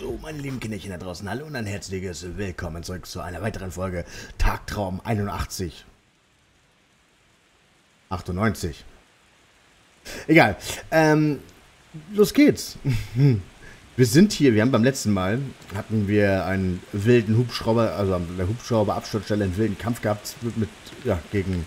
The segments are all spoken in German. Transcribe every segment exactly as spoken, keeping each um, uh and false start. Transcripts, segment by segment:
So, meine lieben Kinderchen da draußen, hallo und ein herzliches Willkommen zurück zu einer weiteren Folge Tagtraum einundachtzig. achtundneunzig. Egal. Ähm, los geht's. Wir sind hier, wir haben beim letzten Mal, hatten wir einen wilden Hubschrauber, also an der Hubschrauber-Absturzstelle einen wilden Kampf gehabt mit, mit, ja, gegen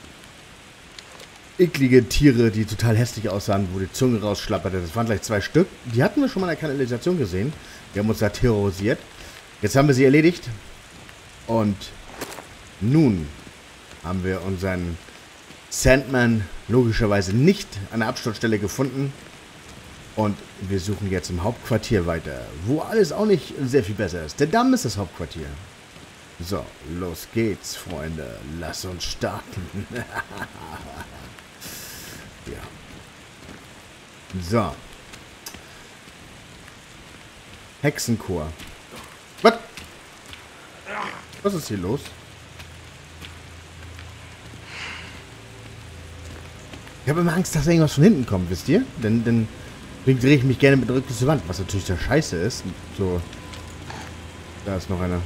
eklige Tiere, die total hässlich aussahen, wo die Zunge rausschlapperte. Das waren gleich zwei Stück. Die hatten wir schon mal in der Kanalisation gesehen. Die haben uns da terrorisiert. Jetzt haben wir sie erledigt. Und nun haben wir unseren Sandman logischerweise nicht an der Absturzstelle gefunden. Und wir suchen jetzt im Hauptquartier weiter, wo alles auch nicht sehr viel besser ist. Der Damm ist das Hauptquartier. So, los geht's, Freunde. Lass uns starten. Ja. So. Hexenchor. Was? Was ist hier los? Ich habe immer Angst, dass irgendwas von hinten kommt, wisst ihr? Denn dann drehe ich mich gerne mit Rücken zur Wand, was natürlich der Scheiße ist. So. Da ist noch einer.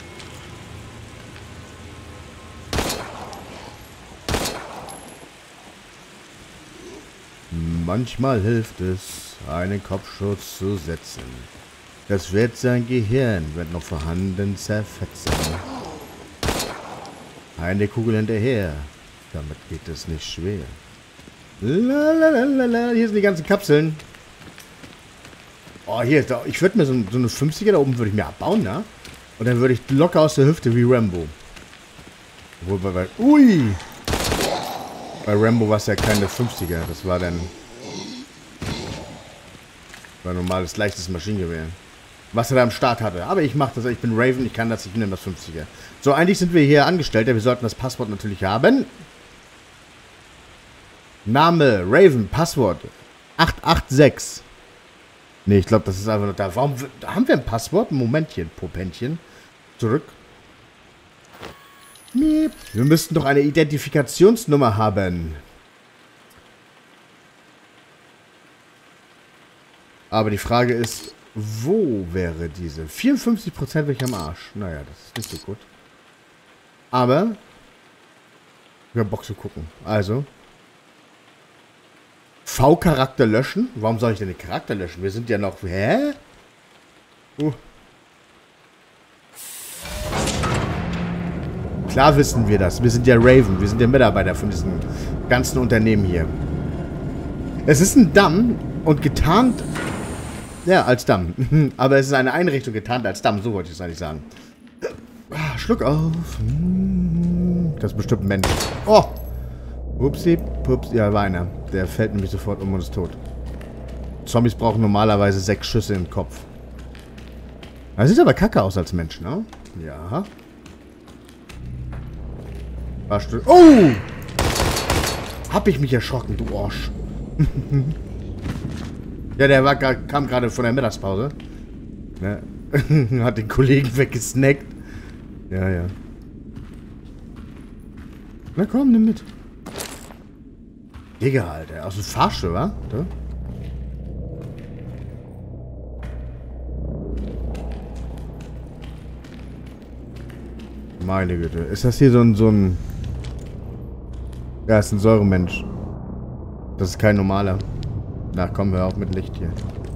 Manchmal hilft es, einen Kopfschuss zu setzen. Das wird sein Gehirn, wenn noch vorhanden, zerfetzen. Eine Kugel hinterher. Damit geht es nicht schwer. Lalalala. Hier sind die ganzen Kapseln. Oh, hier ist da. Ich würde mir so, so eine fünfziger da oben würde ich mir abbauen, ne? Und dann würde ich locker aus der Hüfte wie Rambo. Obwohl bei, bei ui! Bei Rambo war es ja keine fünfziger. Das war dann war ein normales, leichtes Maschinengewehr. Was er da am Start hatte. Aber ich mache das, ich bin Raven, ich kann das, ich nehme das fünfziger. So, eigentlich sind wir hier Angestellte. Wir sollten das Passwort natürlich haben. Name, Raven, Passwort. acht acht sechs. Ne, ich glaube, das ist einfach nur da. Warum da haben wir ein Passwort? Momentchen, Popentchen. Zurück. Wir müssten doch eine Identifikationsnummer haben. Aber die Frage ist, wo wäre diese? vierundfünfzig Prozent wäre ich am Arsch. Naja, das ist nicht so gut. Aber wir haben Bock zu gucken. Also. V-Charakter löschen? Warum soll ich denn den Charakter löschen? Wir sind ja noch... Hä? Uh. Klar wissen wir das. Wir sind ja Raven. Wir sind ja Mitarbeiter von diesem ganzen Unternehmen hier. Es ist ein Damm und getarnt... Ja, als Damm. Aber es ist eine Einrichtung getarnt als Damm. So wollte ich es eigentlich sagen. Ah, Schluck auf. Das ist bestimmt ein Mensch. Oh! Upsi, pups. Ja, war einer. Der fällt nämlich sofort um und ist tot. Zombies brauchen normalerweise sechs Schüsse im Kopf. Das sieht aber kacke aus als Mensch, ne? Ja. Oh! Hab ich mich erschrocken, du Arsch. Ja, der war, kam gerade von der Mittagspause. Ne? Hat den Kollegen weggesnackt. Ja, ja. Na komm, nimm mit. Digga, Alter. Aus dem Fahrstuhl, wa? Da? Meine Güte. Ist das hier so ein, so ein... Ja, ist ein Säuremensch. Das ist kein normaler. Na komm, hör auf mit Licht hier.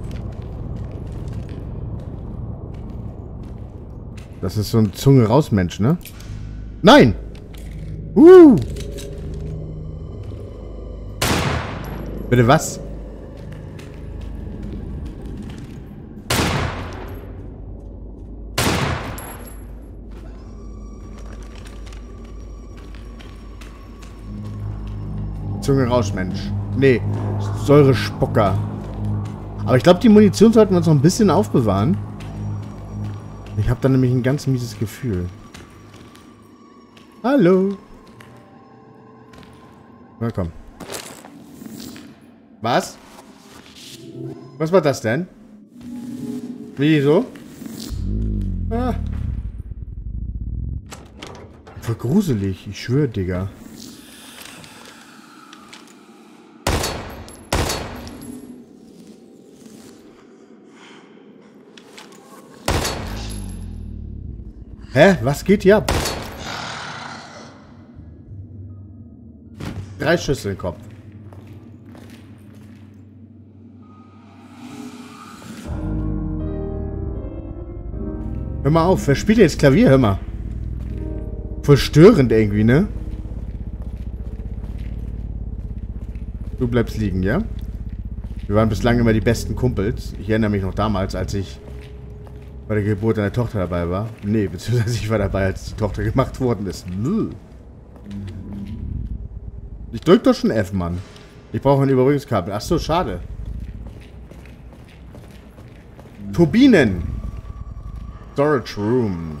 Das ist so ein Zunge-raus-Mensch, ne? Nein! Uh! Bitte was? Zunge raus, Mensch. Nee, Säurespucker. Aber ich glaube, die Munition sollten wir uns noch ein bisschen aufbewahren. Ich habe da nämlich ein ganz mieses Gefühl. Hallo. Na komm. Was? Was war das denn? Wieso? Ah. Voll gruselig, ich schwöre, Digga. Hä? Was geht hier ab? Drei Schüsse im Kopf. Hör mal auf, wer spielt jetzt Klavier? Hör mal. Voll störend irgendwie, ne? Du bleibst liegen, ja? Wir waren bislang immer die besten Kumpels. Ich erinnere mich noch damals, als ich bei der Geburt deiner Tochter dabei war. Nee, beziehungsweise ich war dabei, als die Tochter gemacht worden ist. Ich drück doch schon F, Mann. Ich brauche ein Überbrückungskabel. Achso, schade. Turbinen. Storage Room.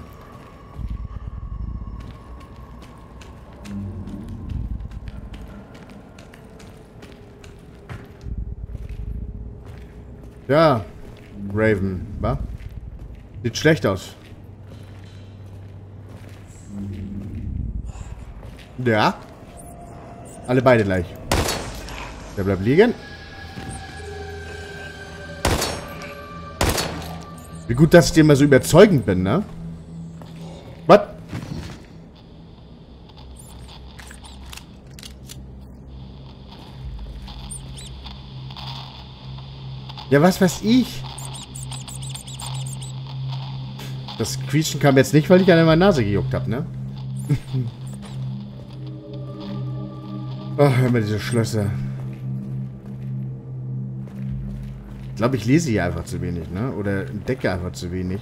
Ja, Raven, wa? Sieht schlecht aus. Ja. Alle beide gleich. Der bleibt liegen. Wie gut, dass ich dir mal so überzeugend bin, ne? Was? Ja, was weiß ich? Das Quietschen kam jetzt nicht, weil ich an meine Nase gejuckt habe, ne? Ach, hör mal diese Schlösser. Ich glaube, ich lese hier einfach zu wenig, ne? Oder entdecke einfach zu wenig.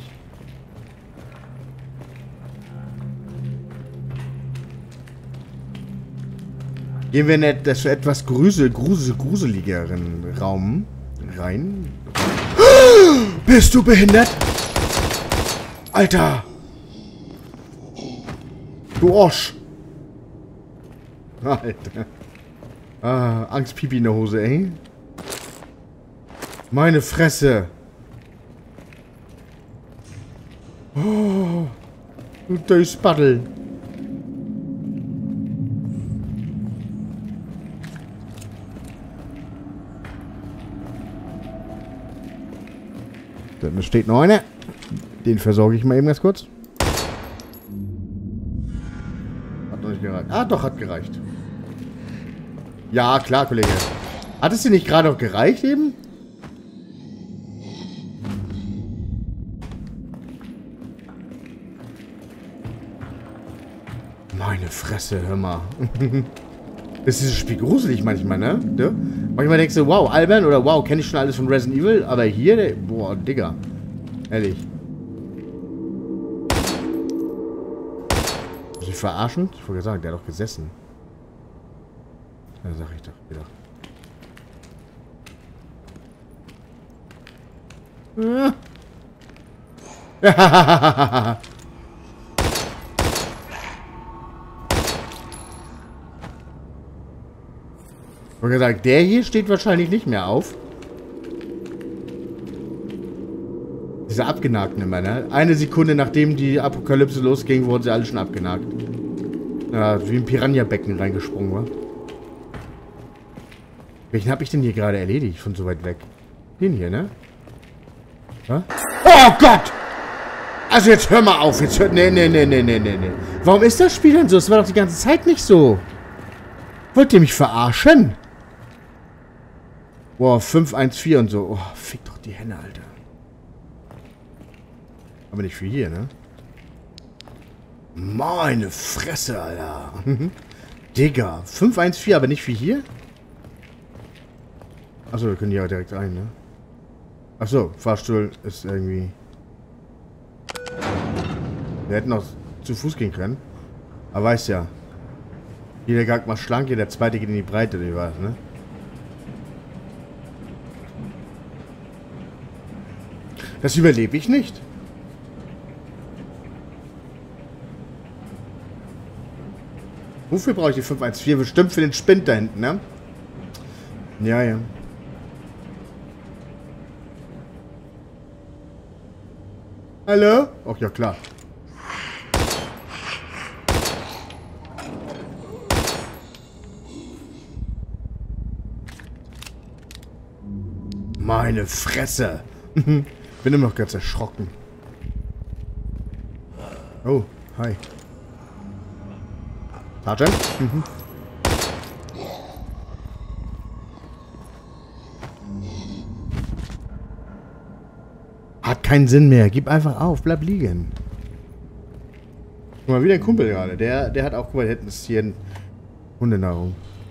Gehen wir in etwas, etwas grusel, grusel, gruseligeren Raum rein. Bist du behindert? Alter! Du Arsch! Alter. Ah, Angstpipi in der Hose, ey. Meine Fresse. Oh, du Döspaddel. Da steht noch einer. Den versorge ich mal eben ganz kurz. Hat noch nicht gereicht. Ah, doch, hat gereicht. Ja, klar, Kollege. Hat es dir nicht gerade noch gereicht eben? Meine Fresse, hör mal. Das ist dieses Spiel gruselig manchmal, ne? Ja? Manchmal denkst du, wow, albern oder wow, kenne ich schon alles von Resident Evil, aber hier, der, boah, Digga. Ehrlich. Muss ich verarschen? Ich wollte sagen, der hat doch gesessen. Da sag ich doch wieder. Ja. Ich habe gesagt, der hier steht wahrscheinlich nicht mehr auf. Diese abgenagten immer, ne? Eine Sekunde nachdem die Apokalypse losging, wurden sie alle schon abgenagt. Ja, wie ein Piranha-Becken reingesprungen war. Welchen habe ich denn hier gerade erledigt von so weit weg? Den hier, ne? Ja? Oh Gott! Also jetzt hör mal auf. Jetzt hör... Nee, nee, nee, nee, nee, nee. Warum ist das Spiel denn so? Es war doch die ganze Zeit nicht so. Wollt ihr mich verarschen? Boah, fünf eins vier und so. Oh, fick doch die Henne, Alter. Aber nicht für hier, ne? Meine Fresse, Alter. Digga. fünf eins vier, aber nicht für hier? Achso, wir können hier direkt rein, ne? Achso, Fahrstuhl ist irgendwie... Wir hätten auch zu Fuß gehen können. Aber weiß ja. Jeder Gang macht schlank, der zweite geht in die Breite, wie war das, ne? Das überlebe ich nicht. Wofür brauche ich die fünf eins vier? Bestimmt für den Spind da hinten, ne? Ja, ja. Hallo? Ach ja, klar. Meine Fresse. Bin immer noch ganz erschrocken. Oh, hi. Sergeant? Mhm. Hat keinen Sinn mehr. Gib einfach auf. Bleib liegen. Guck mal, wieder ein Kumpel gerade. Der, der hat auch, guck mal, da hinten ist hier ein Hundenahrung.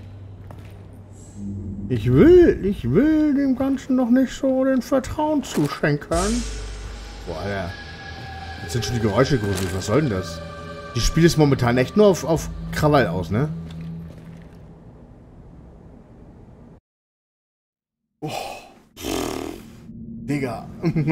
Ich will, ich will dem Ganzen noch nicht so den Vertrauen zuschenken. Boah, Alter. Jetzt sind schon die Geräusche gruselig. Was soll denn das? Die Spiel ist momentan echt nur auf, auf Krawall aus, ne? Oh. Digga.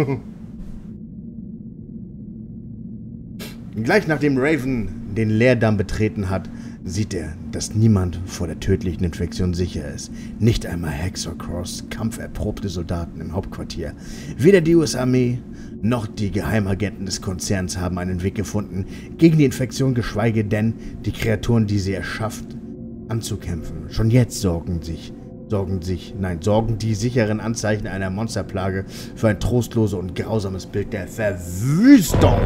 Gleich nachdem Raven den Leerdamm betreten hat, sieht er, dass niemand vor der tödlichen Infektion sicher ist. Nicht einmal Hexorcross, kampferprobte Soldaten im Hauptquartier. Weder die U S-Armee noch die Geheimagenten des Konzerns haben einen Weg gefunden, gegen die Infektion, geschweige denn die Kreaturen, die sie erschafft, anzukämpfen. Schon jetzt sorgen sich, sorgen sich, nein, sorgen die sicheren Anzeichen einer Monsterplage für ein trostloses und grausames Bild der Verwüstung.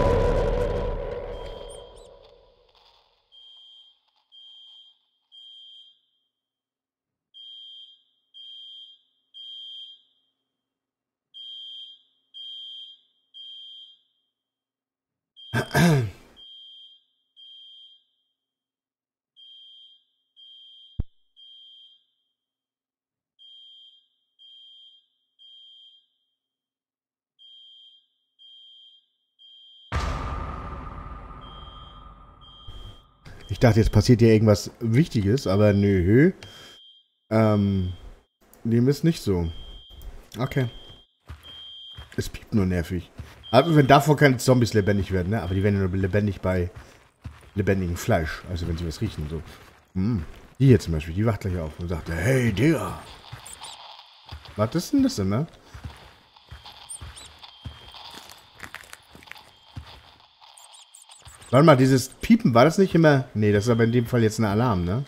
Ich dachte, jetzt passiert hier irgendwas Wichtiges, aber nö. Ähm, dem ist nicht so. Okay. Es piept nur nervig. Aber wenn davon keine Zombies lebendig werden, ne? Aber die werden nur lebendig bei lebendigem Fleisch. Also wenn sie was riechen, so. Hm. Die hier zum Beispiel, die wacht gleich auf und sagt, hey, Digga. Was ist denn das denn, ne? Warte mal, dieses Piepen, war das nicht immer... Nee, das ist aber in dem Fall jetzt ein Alarm, ne?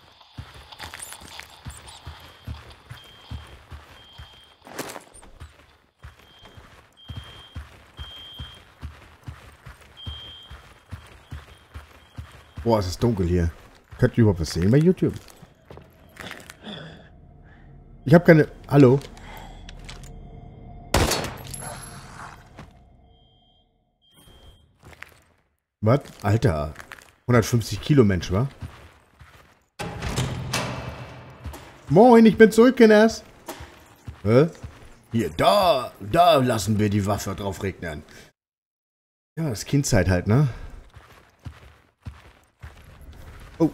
Boah, es ist dunkel hier. Könnt ihr überhaupt was sehen bei YouTube? Ich habe keine... Hallo? Was? Alter. hundertfünfzig Kilo Mensch, wa? Moin, ich bin zurück, Kinders. Hä? Hier, da, da lassen wir die Waffe drauf regnen. Ja, das ist Kindzeit halt, ne? Oh.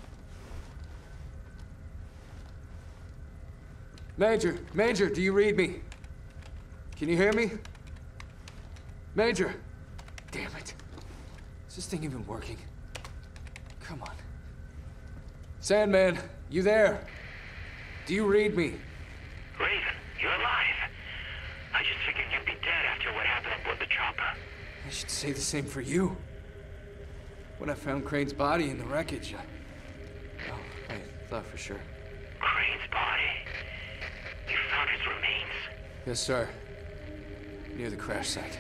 Major, Major, do you read me? Can you hear me? Major! Damn it. Is this thing even working? Come on. Sandman, you there? Do you read me? Raven, you're alive. I just figured you'd be dead after what happened aboard the chopper. I should say the same for you. When I found Crane's body in the wreckage, I... Oh, I thought for sure. Crane's body? You found his remains? Yes, sir. Near the crash site.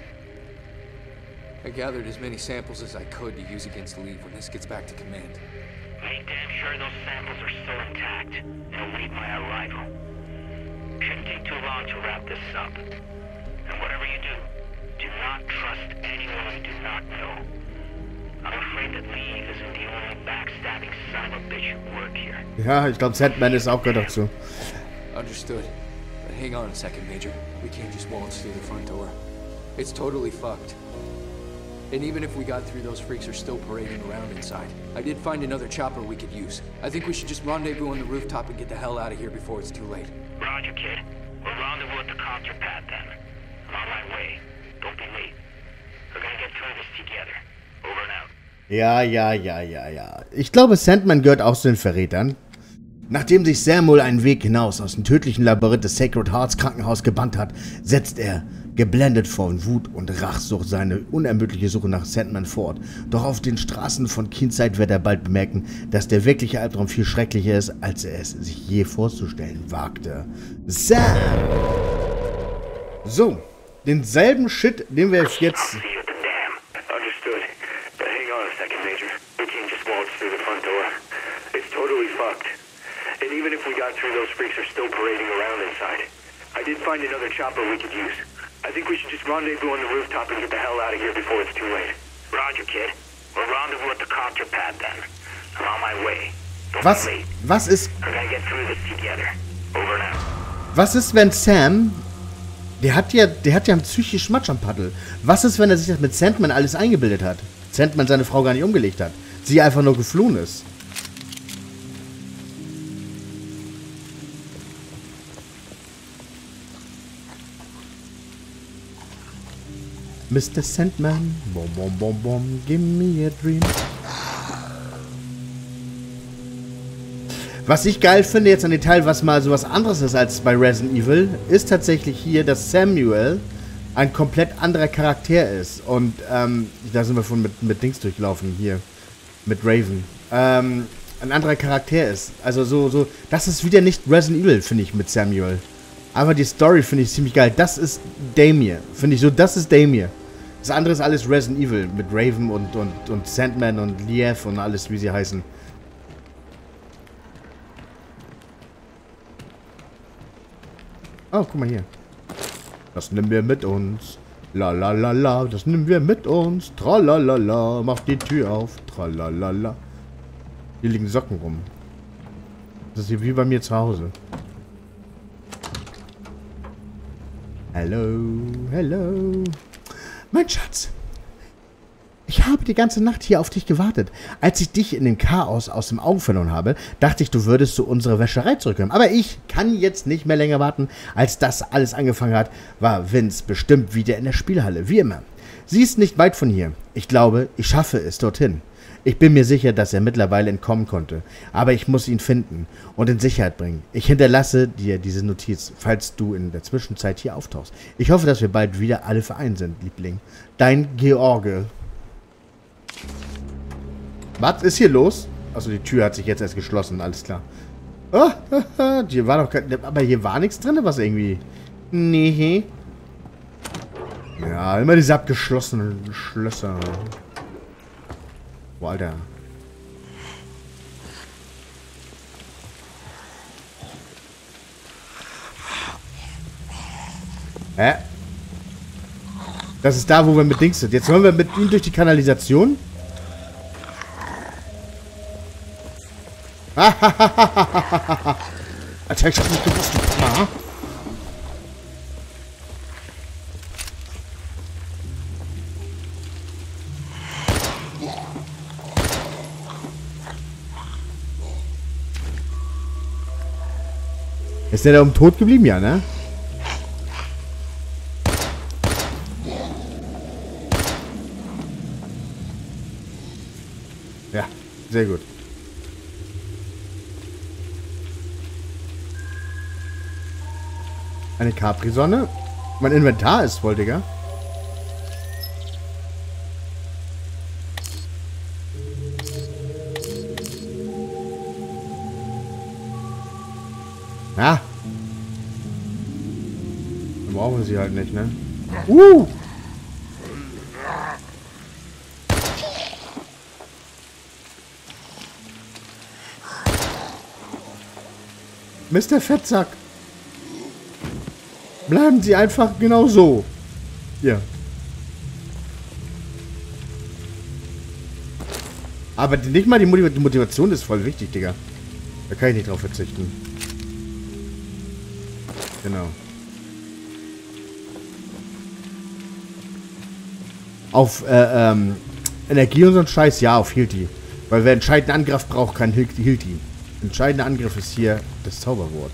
I gathered as many samples as I could to use against Lee when this gets back to command. Make damn sure those samples are still intact and await my arrival. Shouldn't take too long to wrap this up. And whatever you do, do not trust anyone you do not know. I'm afraid that Lee isn't the only backstabbing son of a bitch who work here. Ja, ich glaube, Sandman ist auch gehört dazu. Understood. But hang on a second, Major. We can't just waltz through the front door. It's totally fucked. And even if we got through, those freaks are still parading around inside. I did find another chopper we could use. I think we should just rendezvous on the rooftop and get the hell out of here before it's too late. Roger, kid. We'll rendezvous at the copter pad then. I'm on my way. Don't be late. We're gonna get through this together. Over and out. Ja, ja, ja, ja, ja. Ich glaube, Sandman gehört auch zu den Verrätern. Nachdem sich Samuel einen Weg hinaus aus dem tödlichen Labyrinth des Sacred Hearts Krankenhaus gebannt hat, setzt er, geblendet von Wut und Rachsucht, seine unermüdliche Suche nach Sandman fort. Doch auf den Straßen von Kindside wird er bald bemerken, dass der wirkliche Albtraum viel schrecklicher ist, als er es sich je vorzustellen wagte. Sam! So, denselben Shit, den wir jetzt... we got through, those freaks are still parading around inside. I did find another chopper we could use. I think we should just rendezvous on the rooftop and get the hell out of here before it's too late. Roger, kid. We'll rendezvous at the copter pad then. I'm on my way. Don't Was, be late. was ist, We're gonna get through this together. Over now. was ist, wenn Sam, der hat ja, der hat ja einen psychischen Matsch am Paddel. Was ist, wenn er sich das mit Sandman alles eingebildet hat? Sandman seine Frau gar nicht umgelegt hat. Sie einfach nur geflohen ist. Mister Sandman, bom bom bom bom, give me a dream. Was ich geil finde jetzt an dem Teil, was mal so was anderes ist als bei Resident Evil, ist tatsächlich hier, dass Samuel ein komplett anderer Charakter ist. Und ähm, da sind wir von mit, mit Dings durchlaufen hier, mit Raven. Ähm, ein anderer Charakter ist. Also so, so, das ist wieder nicht Resident Evil, finde ich, mit Samuel. Aber die Story finde ich ziemlich geil. Das ist Damien, finde ich so, das ist Damien. Das andere ist alles Resident Evil mit Raven und, und, und Sandman und Liev und alles, wie sie heißen. Oh, guck mal hier. Das nehmen wir mit uns. La la la la, das nehmen wir mit uns. Tralalala, mach die Tür auf. Tralalala. Hier liegen Socken rum. Das ist hier wie bei mir zu Hause. Hallo, hallo. Mein Schatz, ich habe die ganze Nacht hier auf dich gewartet. Als ich dich in dem Chaos aus dem Auge verloren habe, dachte ich, du würdest zu unserer Wäscherei zurückkommen. Aber ich kann jetzt nicht mehr länger warten. Als das alles angefangen hat, war Vince bestimmt wieder in der Spielhalle, wie immer. Sie ist nicht weit von hier. Ich glaube, ich schaffe es dorthin. Ich bin mir sicher, dass er mittlerweile entkommen konnte. Aber ich muss ihn finden und in Sicherheit bringen. Ich hinterlasse dir diese Notiz, falls du in der Zwischenzeit hier auftauchst. Ich hoffe, dass wir bald wieder alle vereint sind, Liebling. Dein George. Was ist hier los? Achso, die Tür hat sich jetzt erst geschlossen, alles klar. Oh, hier war doch kein, aber hier war nichts drin, was irgendwie... Nee. Ja, immer diese abgeschlossenen Schlösser. Boah, Alter. Hä? Das ist da, wo wir mit Dings sind. Jetzt wollen wir mit ihm durch die Kanalisation. Hahaha. Als hätte ich das nicht gewusst. Ja. Ist der da um tot geblieben? Ja, ne? Ja, sehr gut. Eine Capri-Sonne. Mein Inventar ist voll, Digga. Ja. Dann brauchen wir sie halt nicht, ne? Uh! Mister Fettsack. Bleiben Sie einfach genau so. Ja. Aber nicht mal die Motivation ist voll wichtig, Digga. Da kann ich nicht drauf verzichten. Genau. Auf äh, ähm, Energie und so ein Scheiß, ja, auf Hilti. Weil wer entscheidenden Angriff braucht, kann Hilti. Entscheidender Angriff ist hier das Zauberwort.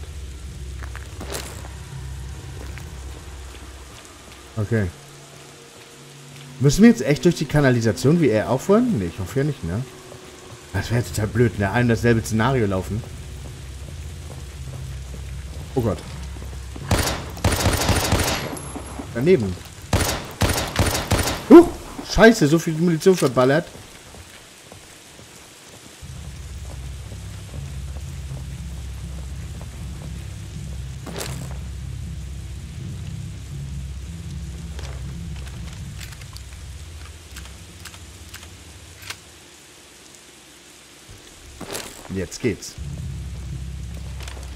Okay. Müssen wir jetzt echt durch die Kanalisation wie er aufhören? Nee, ich hoffe ja nicht, ne? Das wäre total blöd, ne? Ein dasselbe Szenario laufen. Oh Gott. Daneben. Huch! Scheiße, so viel Munition verballert. Jetzt geht's.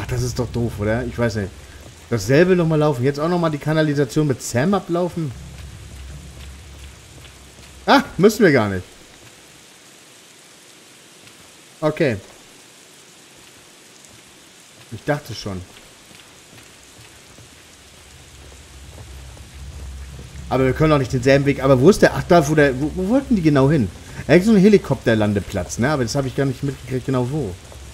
Ach, das ist doch doof, oder? Ich weiß nicht. Dasselbe nochmal laufen. Jetzt auch nochmal die Kanalisation mit Sam ablaufen. Ah, müssen wir gar nicht. Okay. Ich dachte schon. Aber wir können auch nicht denselben Weg. Aber wo ist der? Ach, da, wo der... Wo, wo wollten die genau hin? Eigentlich so ein Helikopterlandeplatz, ne? Aber das habe ich gar nicht mitgekriegt, genau wo.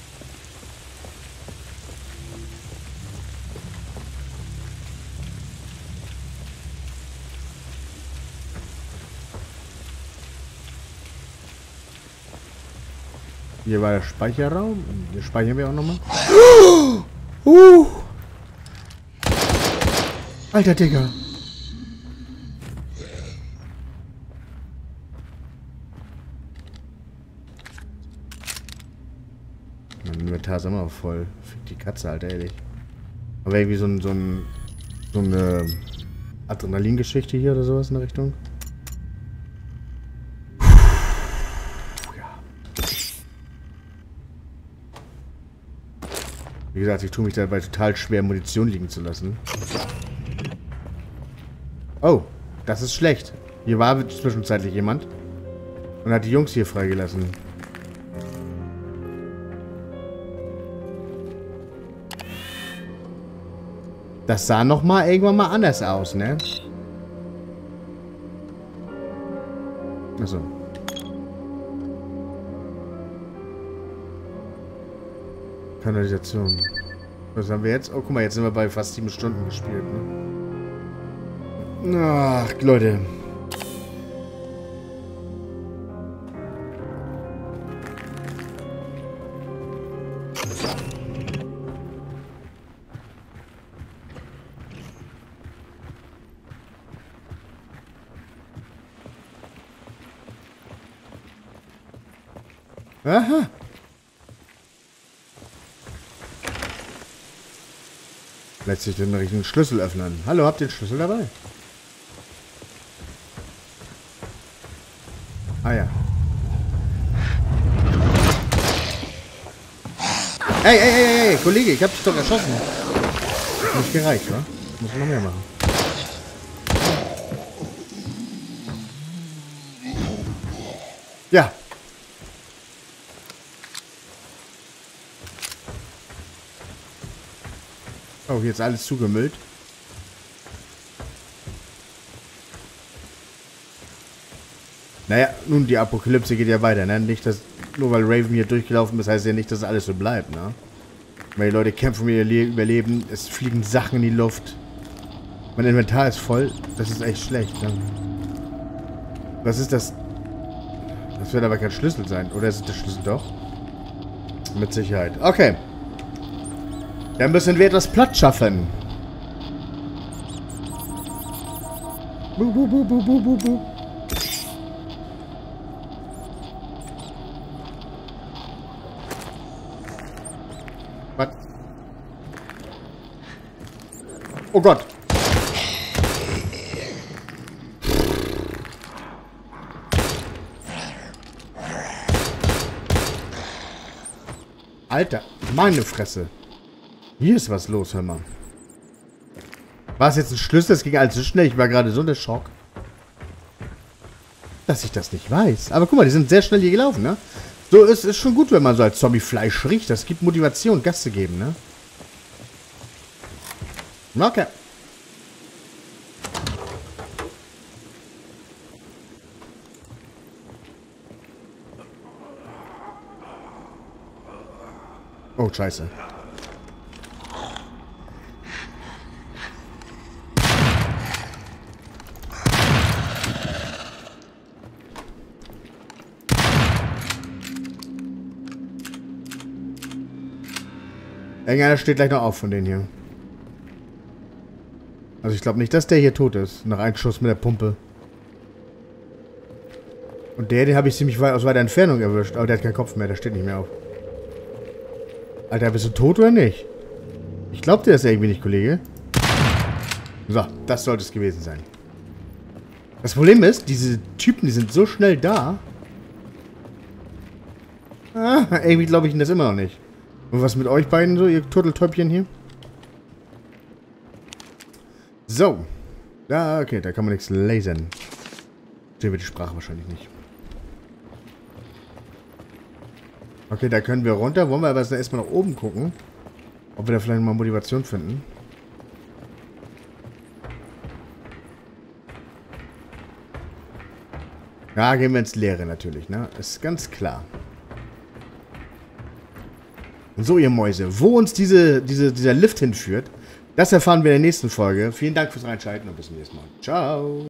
Hier war der Speicherraum. Hier speichern wir auch nochmal. Uh. Alter Digga. Mein Inventar ist immer voll. Fick die Katze, Alter, ehrlich. Aber irgendwie so, ein, so, ein, so eine Adrenalingeschichte hier oder sowas in der Richtung. Wie gesagt, ich tue mich dabei total schwer, Munition liegen zu lassen. Oh, das ist schlecht. Hier war zwischenzeitlich jemand und hat die Jungs hier freigelassen. Das sah noch mal irgendwann mal anders aus, ne? Achso. Kanalisation. Was haben wir jetzt? Oh, guck mal, jetzt sind wir bei fast sieben Stunden gespielt, ne? Ach, Leute. Aha. Letztlich den richtigen Schlüssel öffnen. Hallo, habt ihr den Schlüssel dabei? Ah ja. Ey, ey, ey, ey, Kollege, ich hab dich doch erschossen. Nicht gereicht, wa? Muss noch mehr machen. Ja. Oh, hier ist alles zugemüllt. Naja, nun, die Apokalypse geht ja weiter, ne? Nicht, dass, nur weil Raven hier durchgelaufen ist, heißt ja nicht, dass alles so bleibt, ne? Weil die Leute kämpfen um ihr Überleben, es fliegen Sachen in die Luft. Mein Inventar ist voll, das ist echt schlecht, ne? Was ist das? Das wird aber kein Schlüssel sein, oder ist es der Schlüssel doch? Mit Sicherheit. Okay. Dann müssen wir etwas Platz schaffen. Bu, bu, bu, bu, bu, bu, bu. Was? Oh Gott. Alter, meine Fresse. Hier ist was los, hör mal. War es jetzt ein Schlüssel? Das ging alles so schnell. Ich war gerade so in der Schock. Dass ich das nicht weiß. Aber guck mal, die sind sehr schnell hier gelaufen, ne? So, es ist schon gut, wenn man so als Zombie Fleisch riecht. Das gibt Motivation, Gas zu geben, ne? Okay. Oh, scheiße. Irgendeiner steht gleich noch auf von denen hier. Also ich glaube nicht, dass der hier tot ist. Nach einem Schuss mit der Pumpe. Und der, den habe ich ziemlich weit aus weiter Entfernung erwischt. Aber der hat keinen Kopf mehr, der steht nicht mehr auf. Alter, bist du tot oder nicht? Ich glaube dir das irgendwie nicht, Kollege. So, das sollte es gewesen sein. Das Problem ist, diese Typen, die sind so schnell da. Ah, irgendwie glaube ich ihnen das immer noch nicht. Und was mit euch beiden so, ihr Turteltäubchen hier? So. Ja, okay, da kann man nichts lasern. Sehen wir die Sprache wahrscheinlich nicht. Okay, da können wir runter. Wollen wir aber erstmal nach oben gucken. Ob wir da vielleicht mal Motivation finden. Ja, gehen wir ins Leere natürlich, ne? Ist ganz klar. Und so, ihr Mäuse, wo uns diese, diese, dieser Lift hinführt, das erfahren wir in der nächsten Folge. Vielen Dank fürs Reinschalten und bis zum nächsten Mal. Ciao!